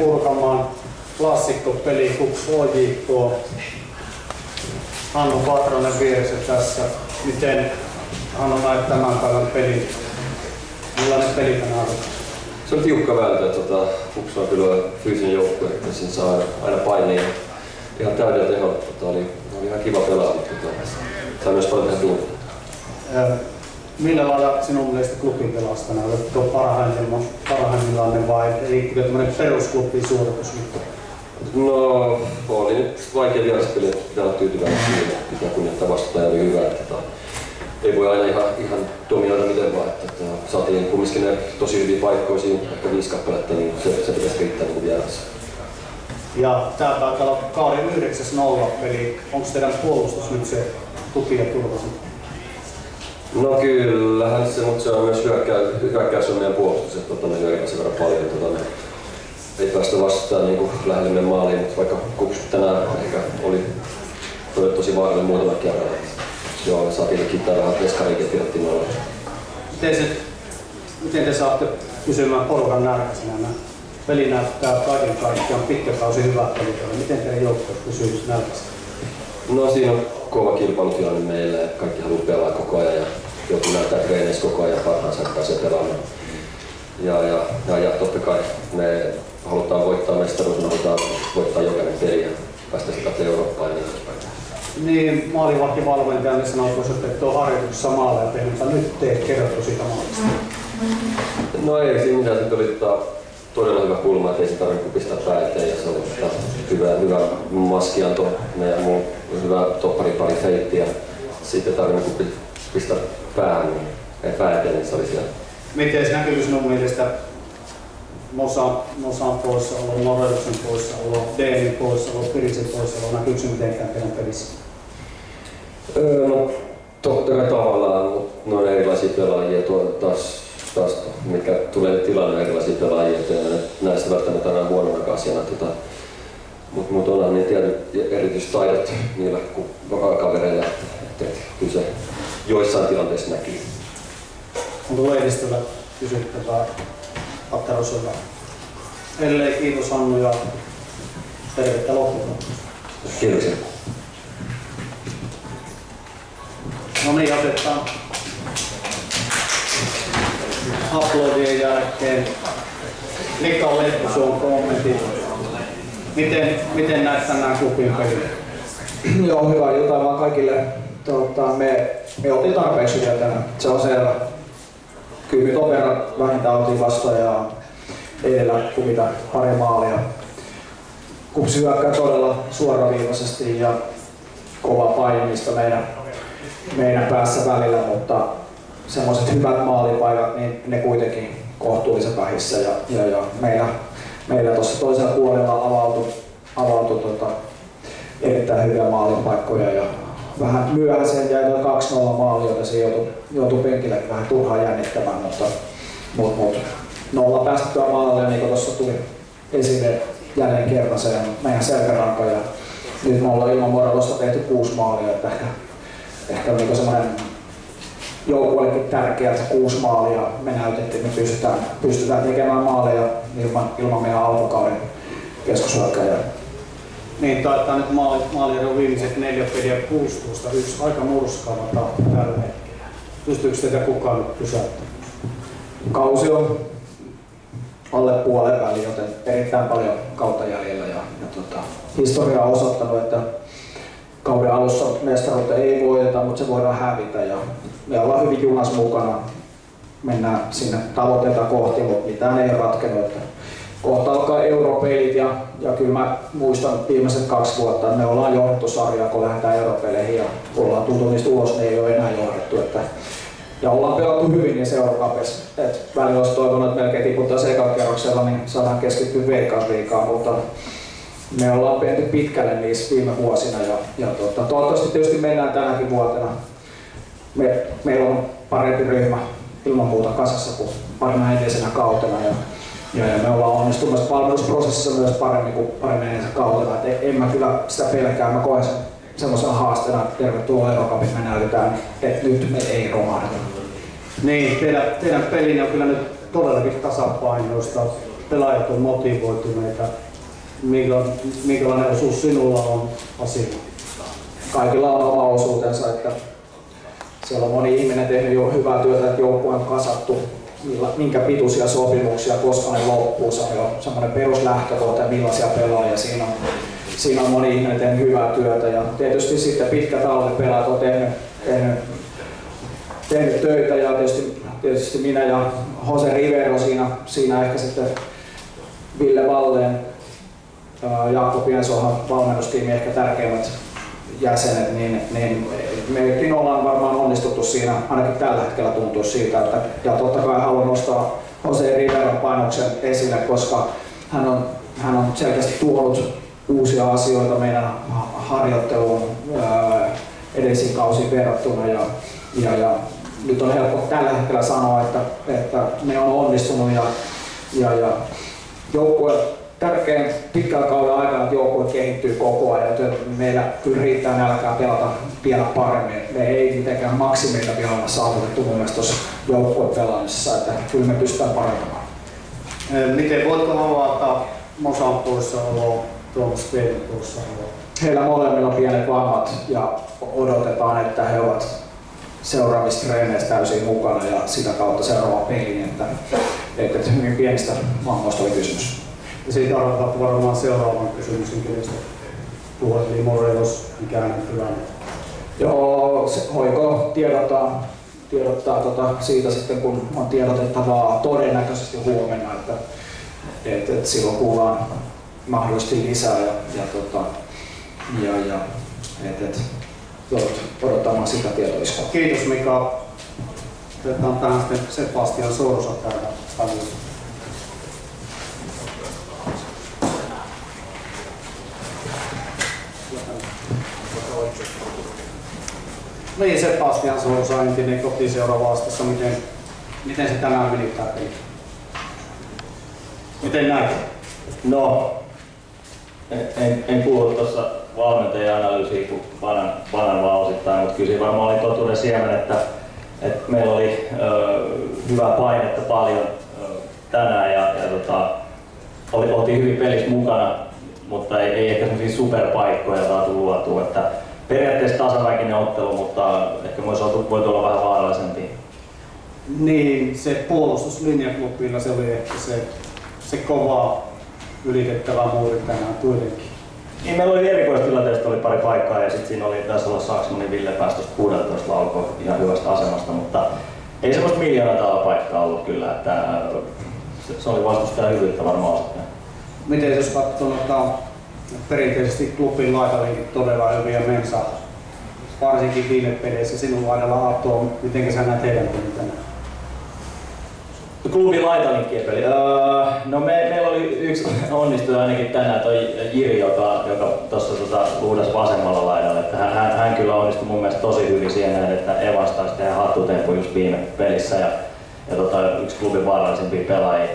purkamaan klassikkopeli KuPS OJK. Hannu Patronen vieressä tässä. Miten Hannu näet tämän päivän pelin? Millainen peli tänään on? Se on tiukka vääntö. KuPS on kyllä fyysinen joukkue, että siinä saa aina painia ihan täydellä teholla. Oli ihan kiva pelaa, mutta sai myös paljon tehdä duunia. Millä lailla sinun mielestä klubin pelasta näyttää parhaimmillaan vai riippuu tämmöinen perusklubbin suoritus? No, oli nyt vaikea vieraspeli, että pitää olla tyytyväinen siihen, pitää kunnioittaa vastustaja oli hyvä. Ei voi aina ihan dominoida miten vaan. Saatiin kumminkin ne tosi hyviä paikkoja siinä, ehkä 5 kappaletta, niin se pitäisi riittää niin vierassa. Ja tää taitaa olla kauden 9-0 peli. Onko teidän puolustus nyt se tuki ja turva? No kyllähän se, mutta se on myös hyökkäys on meidän puolustus, että me hyökätään sen verran paljon. Me ei päästä vastaan niin lähelle meidän maaliin, mutta vaikka KuPS tänään ehkä oli tosi vaarallinen muutaman kerran. Joo, saatiin kiittää vähän veskariinkin ja pidettiin noilla. Miten te saatte pysymään porukan närkäisenä? Peli näyttää kaiken kaikkiaan pitkä kausi hyvää peliä. Miten teidän joukkue pysyy närkäisenä? No siinä on kova kilpailutilanne meillä, että kaikki haluaa pelaa koko ajan ja joku näyttää treeneissä koko ajan parhaansa, että pääsee pelaamaan. Ja totta kai me halutaan voittaa mestaruus, me halutaan voittaa jokainen peli ja päästä sitä Eurooppaan ja niin edespäin. Niin, maalivahtivalmentaja sanoo, että on harjoituksessa maalla ja tehnyt, että nyt teet kerrottu siitä maalista. No ei siinä mitään, se oli todella hyvä kulma, ettei se tarvitse pistää pää eteen ja se oli hyvä maskianto ja muu hyvä topparipari feitti ja sitten tarvitse pistää päähän, ei pää eteen, niin se oli siellä. Miten se näkyy sinun mielestä Mosan poissaolo, Noreluksen poissaolo, Deenin poissaolo, Piritsen poissaolo, näkyykö se mitenkään teidän pelissä? No totta kai tavallaan, mutta ne on erilaisia pelaajia taas mitkä tulee tilanne erilaisia pelaajia, että näistä välttämättä aina huonona asiana. Mutta onhan niin tietyt erityistaidot niillä kavereilla, että kyllä se joissain tilanteissa näkyy. Onko lehdistöllä kysyttävää Atteroselta? Ellei kiitos Hannu ja tervettä loppuun. Kiitoksia. No niin, otetaan aplodien jälkeen Mika Leppusuon kommentit. Miten näet tänään klubin pelin? Joo, hyvää iltaa vaan kaikille. Me oltiin tarpeeksi hyviä tänään, se on selvä. Kyllä nyt verran vähintään oltiin vastaan ja edellä kuvita pari maalia. KuPS hyökkää todella suoraviivaisesti ja kova painimista meidän päässä välillä, mutta semmoiset hyvät maalipaikat, niin ne kuitenkin kohtuullisen vähissä ja meillä tuossa toisella puolella avautui erittäin hyviä maalipaikkoja ja vähän myöhäisen jäi 2-0 maali, joten se joutui penkille vähän turhaan jännittämään, mutta 0 päästettyä maalia, niin kuin tuossa tuli esille jälleen kerran se meidän selkäranka ja nyt me ollaan ilman Morelosta tehty 6 maalia, että ehkä niin semmoinen joukkueellekin tärkeää, että 6 maalia me näytettiin, että me pystytään tekemään maaleja ilman meidän alkukauden keskushyökkäjää. Niin, taitaa nyt maaliero viimeiset 4 peliä 16-1, aika murskaava tahti tällä hetkellä. Pystyykö teitä kukaan nyt pysäyttämään? Kausi on alle puolen väliin, joten erittäin paljon kautta jäljellä ja historia on osoittanut, että kauden alussa mestaruutta ei voiteta, mutta se voidaan hävitä ja me ollaan hyvin junas mukana. Mennään sinne tavoitteita kohti, mutta mitään ei ratkennut. Kohta alkaa europelit ja kyllä mä muistan viimeiset 2 vuotta, että me ollaan johdettu sarjaa, kun lähdetään europeleihin ja ollaan tultu niistä ulos, niin ei ole enää johdettu. Ja ollaan pelattu hyvin niin Eurocupissa. Välillä olisi toivonut, että melkein tiputtaisiin ekan kerroksella, niin saadaan keskittyä Veikkausliigaan, mutta me ollaan menty pitkälle niissä viime vuosina ja toivottavasti tietysti mennään tänäkin vuotena. Meillä on parempi ryhmä ilman muuta kasassa kuin parina edellisenä kautena ja me ollaan onnistumassa valmennusprosessissa myös paremmin kuin edellisenä kautena. En mä kyllä sitä pelkää, mä koen sen semmoisena haasteena, että tervetuloa Eurocupissa me näytetään, että nyt me ei romahdeta. Niin, teidän pelinne on kyllä nyt todellakin tasapainoista. pelaajat on motivoituneita. Minkälainen osuus sinulla on asia? Kaikilla on oma osuutensa, että siellä on moni ihminen tehnyt jo hyvää työtä, että joukkue on kasattu, minkä pituisia sopimuksia, koska ne loppuu. Se on jo semmoinen peruslähtökohta, millaisia pelaajia siinä on moni ihminen tehnyt hyvää työtä. Ja tietysti sitten pitkä talven pelaajat on tehnyt töitä ja tietysti minä ja Jose Rivero siinä ehkä sitten Ville Valleen, Jaakko Piensohan valmennustiimi ehkä tärkeimmät jäsenet, niin mekin ollaan varmaan onnistuttu siinä, ainakin tällä hetkellä tuntuu siitä, että, ja totta kai haluan nostaa Jose Riveron painoksen esille, koska hän on selkeästi tuonut uusia asioita meidän harjoitteluun edellisiin kausiin verrattuna ja nyt on helppo tällä hetkellä sanoa, että ne on onnistunut ja joukkue tärkein pitkällä kauden aikana, että joukkue kehittyy koko ajan, joten meillä kyllä riittää nälkää pelata vielä paremmin. Me ei mitenkään maksimeita vielä olla saavutettu mun mielestä tuossa joukkuepelaamisessa, että kyllä me pystytään parantamaan. Miten voitko avata Mosan poissaoloa, Tuomas Peetin poissaoloa? Heillä molemmilla on pienet vammat ja odotetaan, että he ovat seuraavissa treeneissä täysin mukana ja sitä kautta seuraava peliin, että hyvin pienistä vammoista oli kysymys. Ja siitä arvotaan varmaan seuraavan kysymyksen, kenestä puhuit, eli Morelos, mikä hänen tilanne? Joo, Hoiko tiedottaa siitä sitten, kun on tiedotettavaa todennäköisesti huomenna, että silloin kuullaan mahdollisesti lisää ja joudut odottamaan sitä tietoiskoa. Kiitos Mika. Otetaan tähän sitten Sebastian Sorsa täällä. Niin, Sebastian Sorsa, entinen kotiseura vastassa. Miten se tänään meni tää peli? Miten näet? No, en kuullut tuossa valmentajan analyysiä, kun panan vaan osittain, mutta kyllä siinä varmaan oli totuuden siemen, että meillä oli hyvää painetta paljon tänään ja oltiin hyvin pelissä mukana, mutta ei ehkä sellaisia superpaikkoja saatu luotua. Että periaatteessa tasaväkinen ottelu, mutta ehkä voisi olla vähän vaarallisempi. Niin, se puolustuslinjaklubilla se oli ehkä se kova ylitettävä muuri tänään kuitenkin. Niin, meillä oli erikoistilanteesta oli pari paikkaa ja sitten siinä oli taisi olla Saksmanin Ville pääsi 16 laukoon ihan hyvästä asemasta, mutta ei semmoista miljoonaa paikkaa ollut kyllä, että se oli vastustajan hyvyyttä varmaan osittain. Miten jos katsoo perinteisesti klubin laitalinkit todella hyviä mensa, varsinkin viime peleissä sinun laidalla Aatto, miten sä näet heidän pelin tänään? Klubin laitalinkkien peli. No meillä oli yksi onnistuja ainakin tänään, toi Jiri, joka tuossa luudas vasemmalla laidalla. Että hän kyllä onnistui mun mielestä tosi hyvin siihen, että Evans taisi tehdä hattutempu just viime pelissä ja yksi klubin vaarallisimpia pelaajia.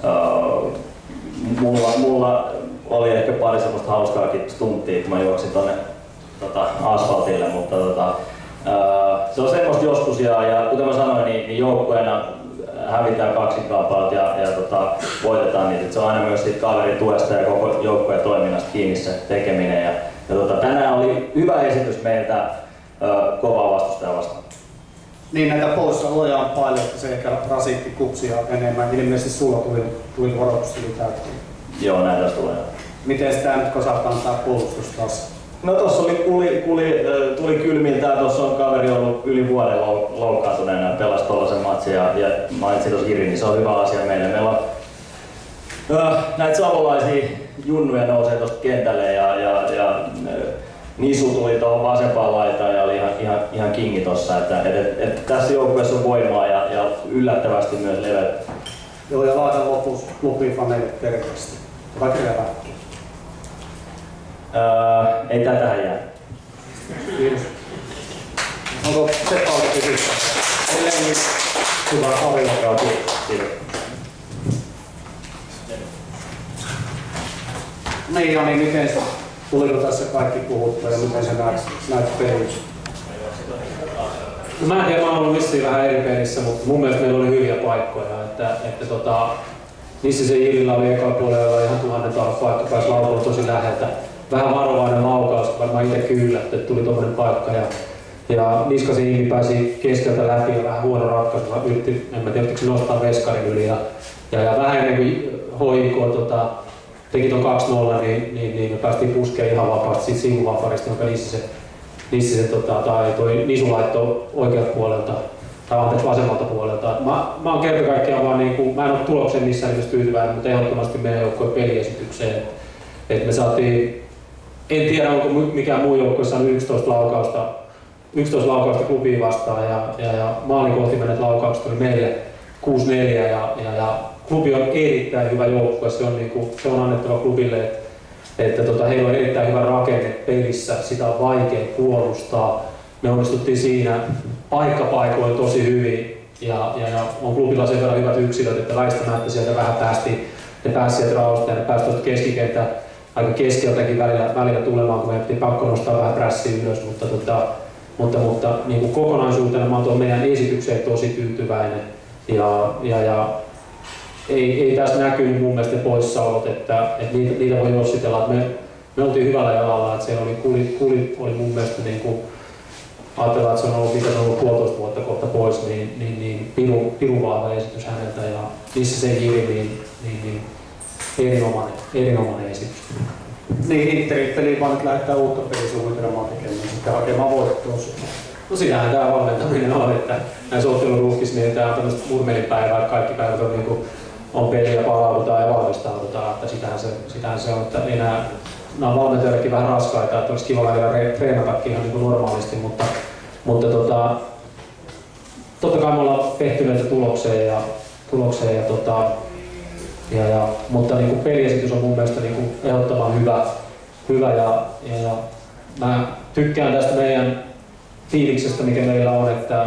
Mulla oli ehkä pari semmoista hauskaakin stunttia, kun mä juoksin tonne asfaltille, mutta se on semmoista joskus ja kuten mä sanoin, niin joukkueena hävitään kaksinkaappalut ja voitetaan niitä. Se on aina myös siitä kaverin tuesta ja koko joukkueen toiminnasta kiinni se tekeminen. Ja tänään oli hyvä esitys meiltä kovaa vastustajaa vastaan. Niin, näitä poissaoloja on paljon, että se ehkä rasitti Kupsia enemmän. Ilmeisesti sulla tuli varoitustili täyttiin. Joo, näitä tulee. Miten sitä nyt kasataan tää puolustus taas? No tossa tuli kylmiltään, tuossa on kaveri ollut yli vuoden loukkaantuneena ja pelasi tollasen matsin ja mainitsin tuossa Jiri, niin se on hyvä asia meille. Meillä on näitä savolaisia junnuja nousee tuosta kentälle ja Nisu tuli tuohon vasempaan laitaan ja oli ihan kingi tossa, että tässä joukkueessa on voimaa ja yllättävästi myös leveä. Joo, ja laitan lopussa klubifaneille terveesti. Vai tervehdä? Ei tää tähän jää. Kiitos. Onko Seppa ollut kysystä? Edelleen hyvä aviokkaa. Kiitos. Niin, ja niin miten se, tuliko tässä kaikki puhuttua ja miten se näet pelissä? No, mä en tiedä, mä oon ollut vissiin vähän eri pelissä, mutta mun mielestä meillä oli hyviä paikkoja. se Iirillä oli ekalla puolella ihan 1000 paikka, pääsi laukoon tosi läheltä. Vähän varovainen laukaus, varmaan itsekin yllätty, että tuli tuommoinen paikka. Ja Niskasen Iiri pääsi keskeltä läpi ja vähän huono ratkaisu. En tiedä, se nostaa veskarin yli. Ja vähän ennen kuin HIK teki tuon 2-0, niin me päästiin puskeen ihan vapaasti siitä sivuvaparista, jonka Nisu laittoi oikealta puolelta, tai anteeksi vasemmalta puolelta. Mä oon kerta kaikkiaan vaan mä en ole tuloksen missään nimessä tyytyväinen, mutta ehdottomasti meidän joukkueen peliesitykseen. Et me saatiin, en tiedä onko mikään muu joukkue saanut 11 laukausta klubiin vastaan ja maalikohtimenet laukaukset oli meille 6-4 ja klubi on erittäin hyvä joukkue, se on annettava klubille, että heillä on erittäin hyvä rakenne pelissä, sitä on vaikea puolustaa. Me onnistuttiin siinä paikkapaikoin tosi hyvin ja on klubilla sen verran hyvät yksilöt, että väistämättä sieltä vähän pääsi sieltä raosta ja ne pääsi tuosta keskikenttä aika keskeltäkin välillä tulemaan, kun meidän piti pakko nostaa vähän prässiä ylös, mutta niin kuin kokonaisuutena mä oon tuon meidän esitykseen tosi tyytyväinen ja ei tässä näkynyt mun mielestä ne poissaolot, että niitä voi jossitella. Me oltiin hyvällä jalalla, että siellä kulit oli mun mielestä ajatellaan, että se on ollut 1,5 vuotta kohta pois, niin pirun vahva esitys häneltä ja missä se Jiri, niin erinomainen esitys. Niin, Interin peliin vaan nyt lähdetään uutta pelisuunnitelmaa tekemään, sitten hakemaan voittoa. No sitähän tämä valmentaminen on, että näissä otteluruuhkissa niin tämä on tämmöistä murmelinpäivää, että kaikki päivät on peli ja palaudutaan ja valmistaudutaan, että sitähän se on, että nämä on valmentajallekin vähän raskaita, että olisi kiva välillä treenatakin ihan niin normaalisti, mutta totta kai me ollaan pehtyneitä tulokseen, mutta niin kuin peliesitys on mun mielestä niin kuin ehdottoman hyvä ja mä tykkään tästä meidän fiiliksestä, mikä meillä on, että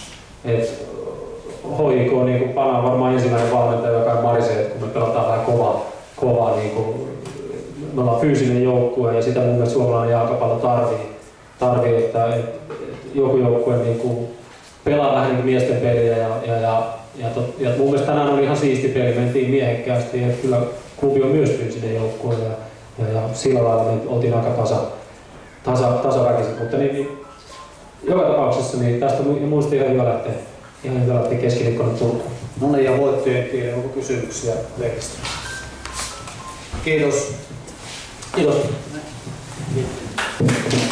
HIK niin Pana on varmaan ensimmäinen valmentaja, joka marisee, että kun me pelataan vähän kovaa niin kuin, me ollaan fyysinen joukkue ja sitä mun mielestä suomalainen jalkapallo tarvii, että joku joukkue niin kuin pelaa vähän niin kuin miesten peliä ja mun mielestä tänään oli ihan siisti peli, mentiin miehekkäästi ja kyllä klubi on myös fyysinen joukkue ja sillä lailla me oltiin aika tasaväkiset, mutta niin, joka tapauksessa niin tästä muista ihan hyvä lähteä keskiviikkona Turkuun. No niin, ja voittojen tiedä, onko kysymyksiä lehdistä? Kiitos. Kiitos.